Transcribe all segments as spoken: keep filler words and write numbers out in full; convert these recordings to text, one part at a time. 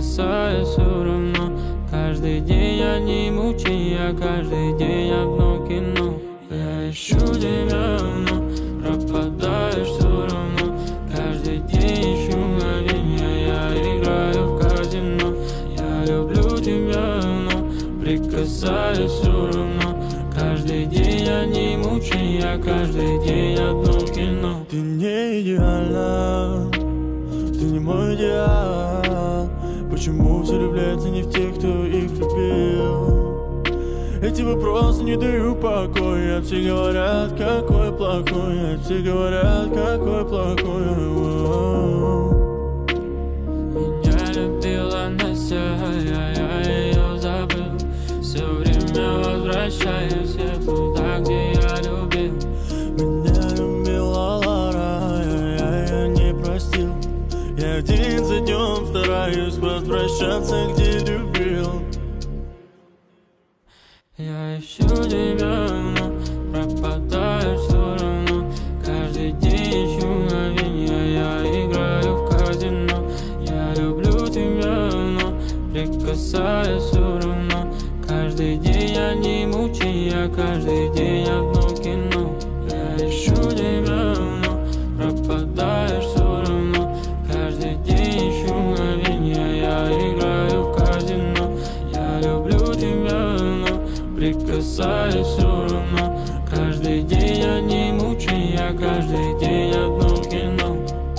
прикасаясь все равно. Каждый день одни мучения, каждый день одно кино. Я ищу тебя, но пропадаешь все равно. Каждый день ищу мгновения, я играю в казино. Я люблю тебя, но прикасаясь все равно. Каждый день одни мучения, каждый день одно кино. Ты не идеальна, ты не мой идеал. Почему все влюбляются не в тех, кто их любил? Эти вопросы не дают покоя. Все говорят, какой плохой, все говорят, какой плохой. Меня любила Настя, а я ее забыл. Все время возвращаюсь я туда, где я любил. Меня любила Лара, я ее не простил. Я день за днем стараюсь возвращаться, где любил. Я ищу тебя, но пропадаешь все равно. Каждый день ищу мгновения, я играю в казино. Я люблю тебя, но прикасаясь все равно. Каждый день одни мучения, каждый день одно кино. Я ищу тебя, но пропадаешь все равно. Каждый день ищу мгновения, я играю в казино. Я люблю тебя, но прикасаясь все равно. Каждый день одни мучения, каждый день одно кино.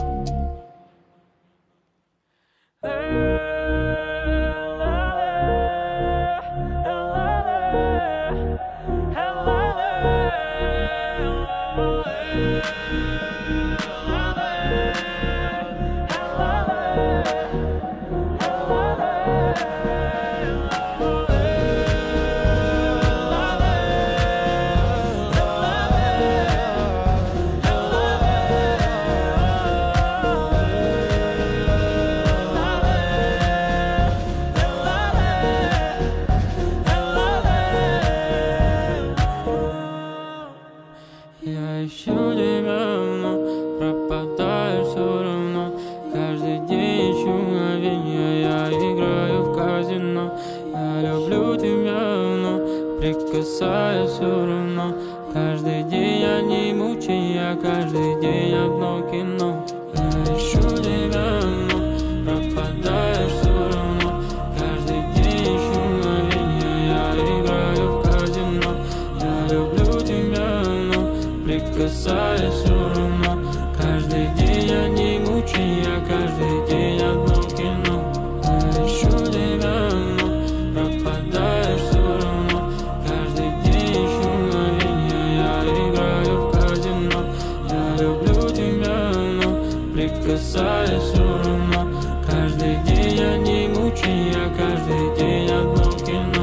Я ищу тебя, но пропадаешь все равно. Каждый день ищу мгновения, я играю в казино. Я люблю тебя, но прикасаясь все равно. Каждый день одни мучения, каждый день одно кино. Я ищу тебя, но пропадаешь все равно. Каждый день ищу мгновения, я играю в казино. Я люблю тебя, но прикасаясь все равно. Каждый день одни мучения, каждый день одно кино. Я ищу тебя, но пропадаешь все равно. Каждый день ищу мгновения, я играю в казино. Я люблю тебя, но прикасаясь все равно. Каждый день одни мучения, каждый день одно кино.